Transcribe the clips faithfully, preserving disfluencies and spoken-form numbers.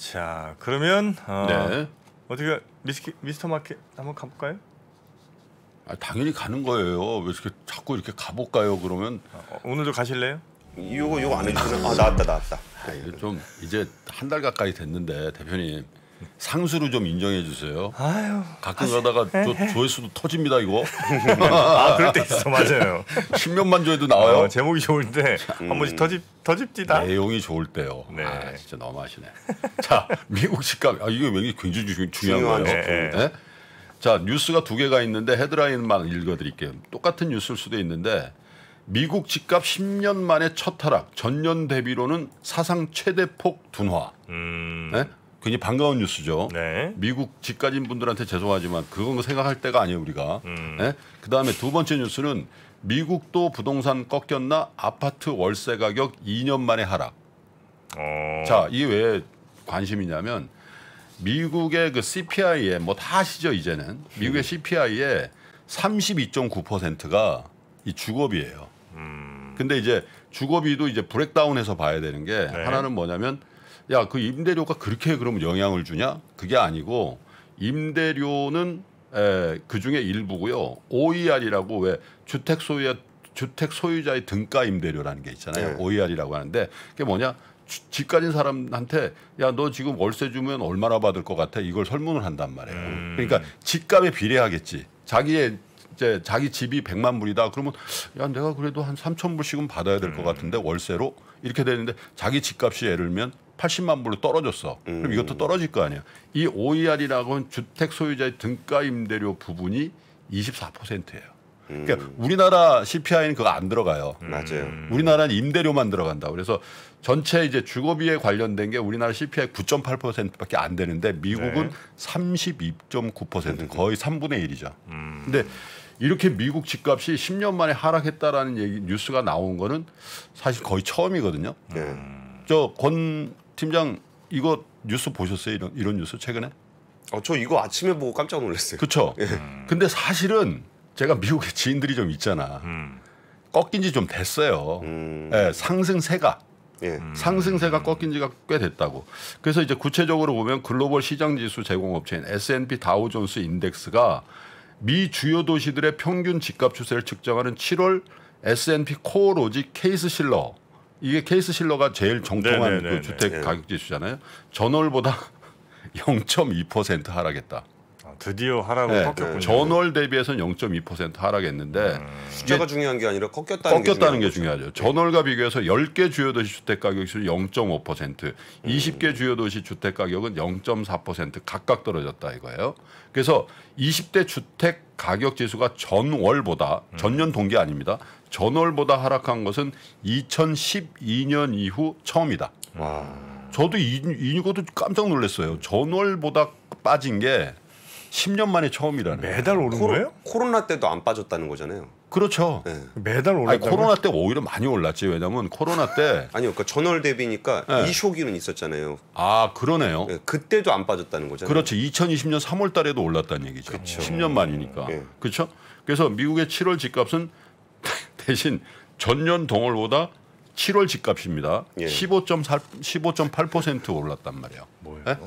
자, 그러면 어, 네. 어떻게 미스키, 미스터 마켓 한번 가볼까요? 아, 당연히 가는 거예요. 왜 이렇게 자꾸 이렇게 가볼까요? 그러면 어, 오늘도 가실래요? 이거 이거 안 해주시나? 아 나왔다 나왔다. 아, 이거 좀 이제 한 달 가까이 됐는데 대표님 상수로 좀 인정해 주세요. 아유, 가끔 가다가 저 조회수도 터집니다 이거. 아 그럴 때 있어 맞아요. 십몇만 조회도 나와요. 어, 제목이 좋을 때 한 번씩 터집 터집디다. 내용이 좋을 때요. 네. 아 진짜 너무하시네. 자 미국 집값 아 이게 왠지 굉장히 주, 중요한 거예요. 네, 네. 네? 자 뉴스가 두 개가 있는데 헤드라인만 읽어드릴게요. 똑같은 뉴스일 수도 있는데 미국 집값 십 년 만에 첫 하락, 전년 대비로는 사상 최대폭 둔화. 음, 네? 굉장히 반가운 뉴스죠. 네. 미국 집 가진 분들한테 죄송하지만 그건 생각할 때가 아니에요 우리가. 음. 네? 그 다음에 두 번째 뉴스는 미국도 부동산 꺾였나 아파트 월세 가격 이 년 만에 하락. 어, 자, 이게 왜 관심이냐면 미국의 그 씨피아이에 뭐 다 아시죠 이제는 미국의 씨피아이에 삼십이 점 구 퍼센트가 이 주거비예요. 음, 근데 이제 주거비도 이제 브렉다운해서 봐야 되는 게 네. 하나는 뭐냐면 야, 그 임대료가 그렇게 그럼 영향을 주냐? 그게 아니고 임대료는 에, 그중에 일부고요. 오이알이라고 왜 주택 소유 주택 소유자의 등가 임대료라는 게 있잖아요. 네. 오이알이라고 하는데 그게 뭐냐? 주, 집 가진 사람한테 야, 너 지금 월세 주면 얼마나 받을 것 같아? 이걸 설문을 한단 말이에요. 음. 그러니까 집값에 비례하겠지. 자기의 이제 자기 집이 백만 불이다. 그러면 야, 내가 그래도 한 삼천 불씩은 받아야 될 것 같은데 월세로 이렇게 되는데 자기 집값이 예를 들면 팔십만 불로 떨어졌어. 그럼 이것도 떨어질 거 아니야. 이 오이알이라고 하는 주택 소유자의 등가 임대료 부분이 이십사 퍼센트예요. 그러니까 우리나라 씨피아이는 그거 안 들어가요. 맞아요. 우리나라는 임대료만 들어간다. 그래서 전체 이제 주거비에 관련된 게 우리나라 씨피아이 구 점 팔 퍼센트밖에 안 되는데 미국은 네. 삼십이 점 구 퍼센트 거의 삼분의 일이죠. 음. 근데 이렇게 미국 집값이 십 년 만에 하락했다라는 얘기 뉴스가 나온 거는 사실 거의 처음이거든요. 네. 저 권 팀장 이거 뉴스 보셨어요? 이런 이런 뉴스 최근에? 어, 저 이거 아침에 보고 깜짝 놀랐어요. 그렇죠. 근데 사실은 제가 미국에 지인들이 좀 있잖아. 음, 꺾인 지 좀 됐어요. 음. 예, 상승세가 예. 상승세가 꺾인 지가 꽤 됐다고. 그래서 이제 구체적으로 보면 글로벌 시장 지수 제공업체인 에스 앤 피 다우존스 인덱스가 미 주요 도시들의 평균 집값 추세를 측정하는 칠월 에스 앤 피 코어 로직 케이스 실러 이게 케이스 실러가 제일 정통한 네네네네. 그 주택 네. 가격 지수잖아요. 전월보다 영 점 이 퍼센트 하락했다. 아, 드디어 하라고 네. 꺾였군요. 전월 대비해서는 영 점 이 퍼센트 하락했는데 숫자가 중요한 게 아니라 꺾였다는, 꺾였다는 게 게 중요한 중요하죠. 전월과 비교해서 열 개 주요 도시 주택 가격 지수 영 점 오 퍼센트, 이십 개 주요 도시 주택 가격은 영 점 사 퍼센트 각각 떨어졌다 이거예요. 그래서 이십 대 주택 가격 지수가 전월보다 전년 동기 아닙니다. 전월보다 하락한 것은 이천십이 년 이후 처음이다. 거죠. 와. 저도 이, 이것도 깜짝 놀랐어요. 전월보다 빠진 게 십 년 만에 처음이라는 거예요. 매달 오른 코로, 거예요? 코로나 때도 안 빠졌다는 거잖아요. 그렇죠. 네. 매달 아니, 오른다고요? 코로나 때 오히려 많이 올랐지. 왜냐면 코로나 때 아니요, 그러니까 전월 대비니까 네. 이 쇼기는 있었잖아요. 아, 그러네요. 네, 그때도 안 빠졌다는 거잖아요. 그렇지. 이천이십 년 삼월 달에도 올랐다는 얘기죠. 그쵸. 십 년 만이니까. 예. 그렇죠? 그래서 미국의 칠월 집값은 대신 전년 동월보다 칠월 집값입니다. 예. 십오 점 팔 퍼센트 올랐단 말이에요. 뭐예요? 네?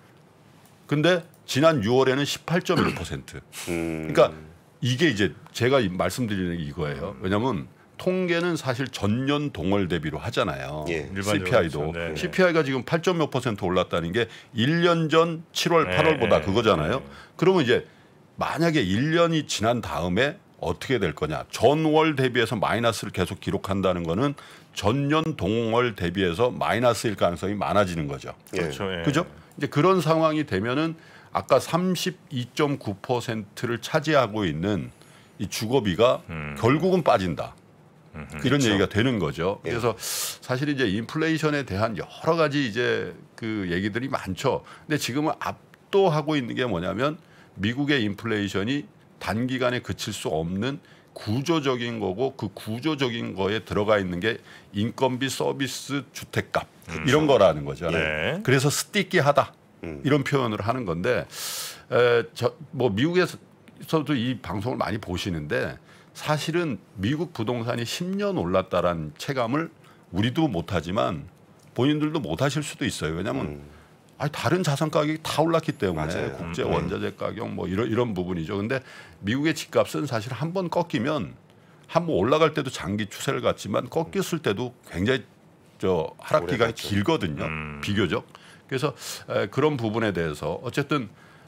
근데 지난 유월에는 십팔 점 일 퍼센트. 음. 그러니까 이게 이제 제가 이- 말씀드리는 게 이거예요. 왜냐하면 통계는 사실 전년 동월 대비로 하잖아요. 예. 일반적으로 씨피아이도. 그렇죠. 네. 씨피아이가 지금 팔 점 몇 퍼센트 올랐다는 게 일 년 전 칠월, 네, 팔월보다 네, 그거잖아요. 네. 그러면 이제 만약에 일 년이 지난 다음에 어떻게 될 거냐. 전월 대비해서 마이너스를 계속 기록한다는 거는 전년 동월 대비해서 마이너스일 가능성이 많아지는 거죠. 예. 그렇죠. 예. 그죠? 이제 그런 상황이 되면은 아까 삼십이 점 구 퍼센트를 차지하고 있는 이 주거비가 음. 결국은 빠진다. 이런 그렇죠. 얘기가 되는 거죠. 예. 그래서 사실 이제 인플레이션에 대한 여러 가지 이제 그 얘기들이 많죠. 근데 지금은 압도하고 있는 게 뭐냐면 미국의 인플레이션이 단기간에 그칠 수 없는 구조적인 거고 그 구조적인 거에 들어가 있는 게 인건비, 서비스, 주택값 이런 거라는 거죠. 네. 그래서 스티키하다 음. 이런 표현을 하는 건데 에, 저, 뭐 미국에서도 이 방송을 많이 보시는데 사실은 미국 부동산이 십 년 올랐다라는 체감을 우리도 못하지만 본인들도 못하실 수도 있어요. 왜냐하면 음. 아니 다른 자산 가격이 다 올랐기 때문에 맞아요. 국제 음. 원자재 가격 뭐 이런 이런 부분이죠. 근데 미국의 집값은 사실 한 번 꺾이면 한 번 올라갈 때도 장기 추세를 갖지만 꺾였을 때도 굉장히 저 하락 오래 기간이 갔죠. 길거든요. 음. 비교적. 그래서 에, 그런 부분에 대해서 어쨌든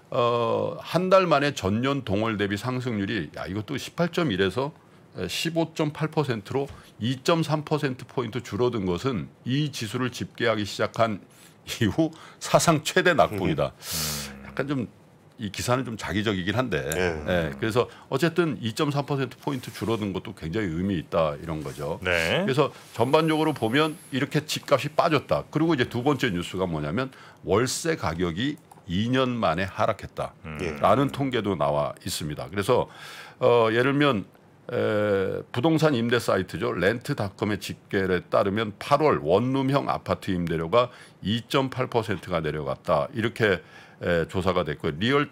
어, 한 달 만에 전년 동월 대비 상승률이 야 이것도 십팔 점 일에서 십오 점 팔 퍼센트로 이 점 삼 퍼센트 포인트 줄어든 것은 이 지수를 집계하기 시작한 이후 사상 최대 낙폭이다. 약간 좀 이 기사는 좀 자기적이긴 한데, 네. 예, 그래서 어쨌든 이 점 삼 퍼센트 포인트 줄어든 것도 굉장히 의미 있다 이런 거죠. 네. 그래서 전반적으로 보면 이렇게 집값이 빠졌다. 그리고 이제 두 번째 뉴스가 뭐냐면 월세 가격이 이 년 만에 하락했다라는 통계도 나와 있습니다. 그래서 어, 예를 들면 에, 부동산 임대 사이트죠. 렌트닷컴의 집계에 따르면 팔월 원룸형 아파트 임대료가 이 점 팔 퍼센트가 내려갔다. 이렇게 에, 조사가 됐고요.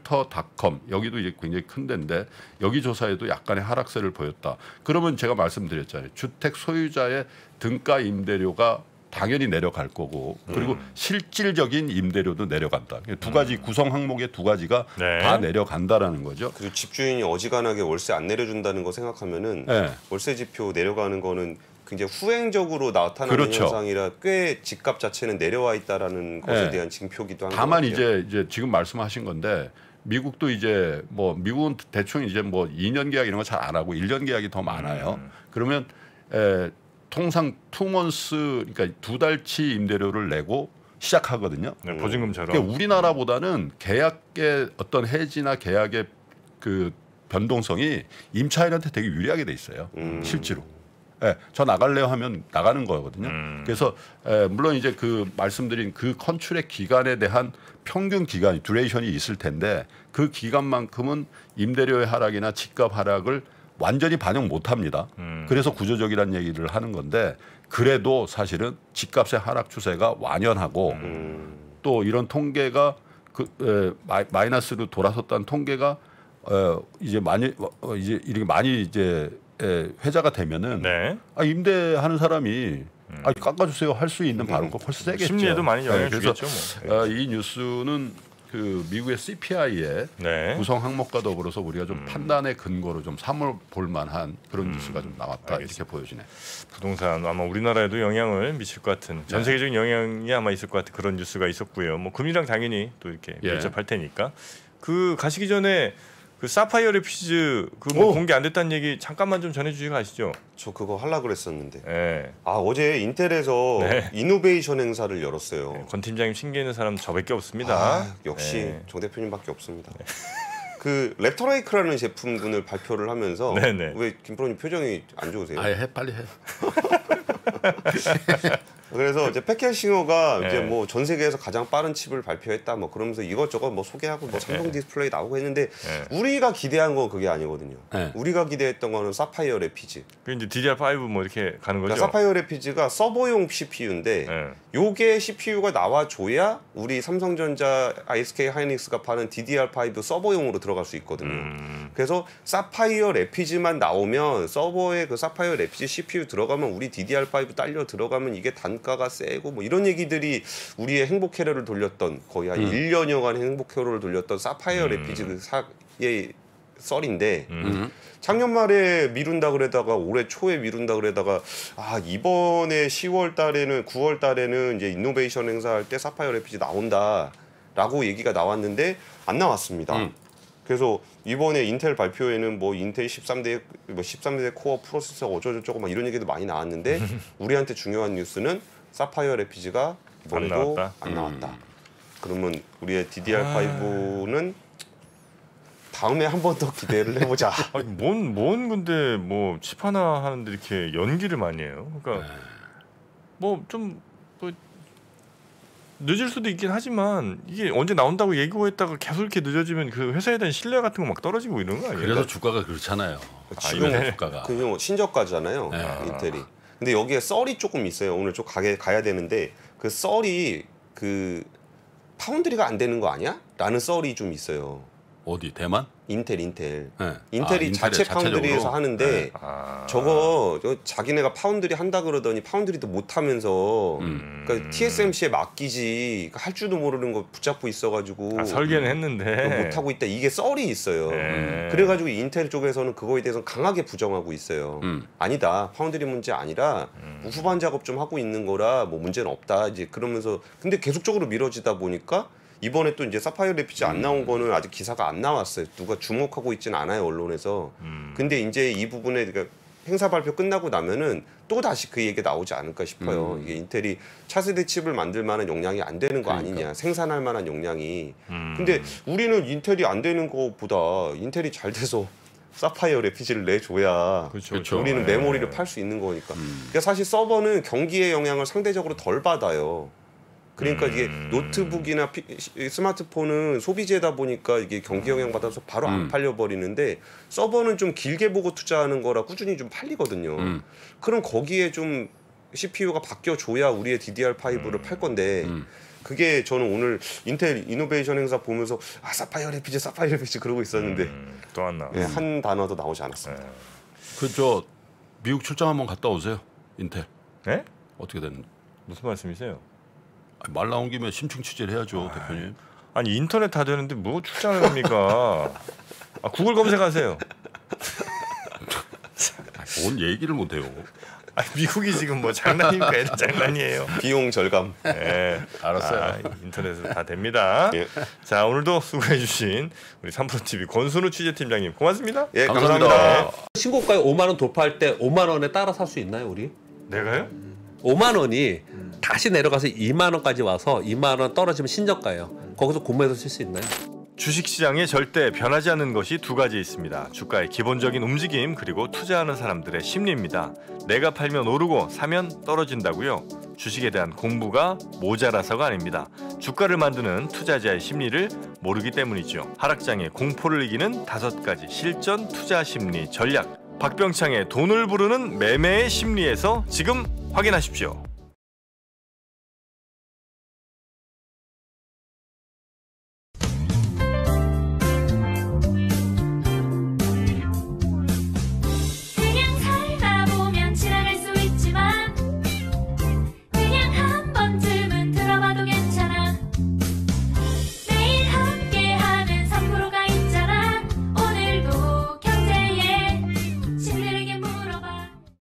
리얼터닷컴 여기도 이제 굉장히 큰 데인데 여기 조사에도 약간의 하락세를 보였다. 그러면 제가 말씀드렸잖아요. 주택 소유자의 등가 임대료가 당연히 내려갈 거고 그리고 음. 실질적인 임대료도 내려간다. 두 가지 구성 항목의 두 가지가 네. 다 내려간다라는 거죠. 그리고 집주인이 어지간하게 월세 안 내려준다는 거 생각하면은 네. 월세 지표 내려가는 거는 굉장히 후행적으로 나타나는 그렇죠. 현상이라 꽤 집값 자체는 내려와 있다라는 것에 네. 대한 징표기도 한 것 다만 같아요. 이제 이제 지금 말씀하신 건데 미국도 이제 뭐 미국은 대충 이제 뭐 이 년 계약 이런 거 잘 안 하고 일 년 계약이 더 많아요. 음. 그러면 에, 통상 투먼스 그러니까 두 달치 임대료를 내고 시작하거든요. 네, 보증금처럼. 그러니까 우리나라보다는 계약의 어떤 해지나 계약의 그 변동성이 임차인한테 되게 유리하게 돼 있어요. 음. 실제로. 예, 저 나갈래요 하면 나가는 거거든요. 음. 그래서 에, 물론 이제 그 말씀드린 그 컨트랙 기간에 대한 평균 기간, 듀레이션이 있을 텐데 그 기간만큼은 임대료의 하락이나 집값 하락을 완전히 반영 못합니다. 음. 그래서 구조적이라는 얘기를 하는 건데 그래도 사실은 집값의 하락 추세가 완연하고 음. 또 이런 통계가 그 에, 마이, 마이너스로 돌아섰다는 통계가 어, 이제 많이 어, 이제 이렇게 많이 이제 에, 회자가 되면은 네. 아, 임대하는 사람이 아, 깎아주세요 할 수 있는 발언가 훨씬 세겠죠. 심리에도 많이 영향을 네, 그래서 주겠죠. 뭐. 어, 이 뉴스는 그 미국의 씨피아이의 네. 구성 항목과 더불어서 우리가 좀 판단의 근거로 좀 삼을 볼 만한 그런 뉴스가 좀 나왔다 알겠습니다. 이렇게 보여지네. 부동산 아마 우리나라에도 영향을 미칠 것 같은 전 네. 세계적인 영향이 아마 있을 것 같은 그런 뉴스가 있었고요. 뭐 금리랑 당연히 또 이렇게 예. 밀접할 테니까 그 가시기 전에 그 사파이어 레피즈 그뭐 오. 공개 안 됐다는 얘기 잠깐만 좀 전해주시고 가시죠. 저 그거 하려고 그랬었는데. 예. 아 어제 인텔에서 네. 이노베이션 행사를 열었어요. 권 팀장님 신기해는 사람 저밖에 없습니다. 아, 역시 네. 정 대표님밖에 없습니다. 그 랩터레이크라는 제품군을 발표를 하면서 네네. 왜 김프로님 표정이 안 좋으세요? 아예 해 빨리 해. 그래서 이제 패켈싱어가 네. 이제 뭐 전 세계에서 가장 빠른 칩을 발표했다 뭐 그러면서 이것저것 뭐 소개하고 뭐 삼성 디스플레이 나오고 했는데 네. 우리가 기대한 건 그게 아니거든요. 네. 우리가 기대했던 거는 사파이어 레피즈. 그 이제 디디알 파이브 뭐 이렇게 가는 거죠. 그러니까 사파이어 레피즈가 서버용 씨피유인데 예. 요게 씨피유가 나와줘야 우리 삼성전자 아이에스케이 하이닉스가 파는 디디알 파이브 서버용으로 들어갈 수 있거든요. 음. 그래서 사파이어 레피즈만 나오면 서버에 그 사파이어 레피즈 씨피유 들어가면 우리 디디알 파이브 딸려 들어가면 이게 단가가 세고 뭐 이런 얘기들이 우리의 행복 회로를 돌렸던 거의 한 음. 일 년여간 행복 회로를 돌렸던 사파이어 음. 레피즈 그 사의 썰인데 음. 작년 말에 미룬다 그러다가 올해 초에 미룬다 그러다가 아 이번에 시월 달에는 구월 달에는 이제 이노베이션 행사할 때 사파이어 레피즈 나온다라고 얘기가 나왔는데 안 나왔습니다. 음. 그래서 이번에 인텔 발표에는 뭐 인텔 십삼 대 뭐 십삼 대 코어 프로세서 어쩌고저쩌고 막 이런 얘기도 많이 나왔는데 우리한테 중요한 뉴스는 사파이어 레피즈가 이번에도 안 나왔다? 안 나왔다. 그러면 우리의 디디알 파이브는 다음에 한 번 더 기대를 해보자. 아니 뭔, 뭔 근데 뭐 칩 하나 하는데 이렇게 연기를 많이 해요. 그러니까 뭐 좀 뭐 늦을 수도 있긴 하지만 이게 언제 나온다고 얘기하고 했다가 계속 이렇게 늦어지면 그 회사에 대한 신뢰 같은 거 막 떨어지고 이런 거 아니에요? 그래서 주가가 그렇잖아요. 지금 이번에 주가가. 그 신저가잖아요. 네. 인텔이. 근데 여기에 썰이 조금 있어요. 오늘 좀 가게 가야 되는데 그 썰이 그 파운드리가 안 되는 거 아니야? 라는 썰이 좀 있어요. 어디 대만? 인텔 인텔 네. 인텔이 아, 자체 자체적으로? 파운드리에서 하는데 네. 아. 저거 저 자기네가 파운드리 한다 그러더니 파운드리도 못 하면서 음. 그러니까 티에스엠씨에 맡기지 할 줄도 모르는 거 붙잡고 있어가지고 아, 설계는 했는데 못 하고 있다. 이게 썰이 있어요. 네. 그래가지고 인텔 쪽에서는 그거에 대해서 강하게 부정하고 있어요. 음. 아니다. 파운드리 문제 아니라 뭐 후반 작업 좀 하고 있는 거라 뭐 문제는 없다. 이제 그러면서 근데 계속적으로 미뤄지다 보니까 이번에 또 이제 사파이어 레피지 안 나온 거는 아직 기사가 안 나왔어요. 누가 주목하고 있진 않아요 언론에서. 음. 근데 이제 이 부분에 그러니까 행사 발표 끝나고 나면은 또 다시 그 얘기 나오지 않을까 싶어요. 음. 이게 인텔이 차세대 칩을 만들 만한 용량이 안 되는 거 그러니까. 아니냐, 생산할 만한 용량이. 음. 근데 우리는 인텔이 안 되는 것보다 인텔이 잘 돼서 사파이어 레피지를 내줘야 그렇죠, 그렇죠. 우리는 네. 메모리를 팔 수 있는 거니까. 음. 그러니까 사실 서버는 경기의 영향을 상대적으로 덜 받아요. 그러니까 이게 음. 노트북이나 피, 스마트폰은 소비재다 보니까 이게 경기 영향 받아서 바로 안 음. 팔려 버리는데 서버는 좀 길게 보고 투자하는 거라 꾸준히 좀 팔리거든요. 음. 그럼 거기에 좀 씨피유가 바뀌어 줘야 우리의 디디알 파이브를 팔 건데 음. 그게 저는 오늘 인텔 이노베이션 행사 보면서 아 사파이어 레피지 사파이어 레피지 그러고 있었는데 음, 또 안 나와. 예, 한 단어도 나오지 않았습니다. 그 저 미국 출장 한번 갔다 오세요. 인텔 네? 어떻게 됐는지. 무슨 말씀이세요? 아니, 말 나온 김에 심층 취재를 해야죠, 대표님. 아니 인터넷 다 되는데 뭐 출장을 갑니까? 아, 구글 검색하세요. 아니, 뭔 얘기를 못 해요. 아, 미국이 지금 뭐 장난입니까? 애들 장난이에요. 비용 절감. 네, 알았어요. 아, 인터넷으로 다 됩니다. 예. 자 오늘도 수고해주신 우리 삼프로티비 권순우 취재팀장님 고맙습니다. 예, 감사합니다. 감사합니다. 신고가에 오만 원 돌파할 때 오만 원에 따라 살 수 있나요, 우리? 내가요? 오만 원이 다시 내려가서 이만 원까지 와서 이만 원 떨어지면 신저가예요. 거기서 구매해서 쓸 수 있나요? 주식시장에 절대 변하지 않는 것이 두 가지 있습니다. 주가의 기본적인 움직임 그리고 투자하는 사람들의 심리입니다. 내가 팔면 오르고 사면 떨어진다고요? 주식에 대한 공부가 모자라서가 아닙니다. 주가를 만드는 투자자의 심리를 모르기 때문이죠. 하락장의 공포를 이기는 다섯 가지 실전 투자 심리 전략. 박병창의 돈을 부르는 매매의 심리에서 지금 확인하십시오.